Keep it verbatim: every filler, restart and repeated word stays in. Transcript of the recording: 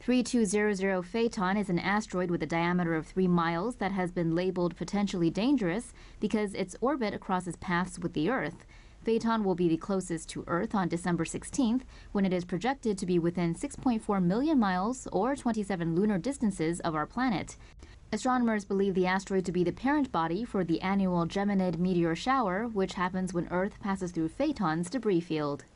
three two zero zero Phaeton is an asteroid with a diameter of three miles that has been labeled potentially dangerous because its orbit crosses paths with the Earth. Phaeton will be the closest to Earth on December sixteenth, when it is projected to be within six point four million miles or twenty-seven lunar distances of our planet. Astronomers believe the asteroid to be the parent body for the annual Geminid meteor shower, which happens when Earth passes through Phaeton's debris field.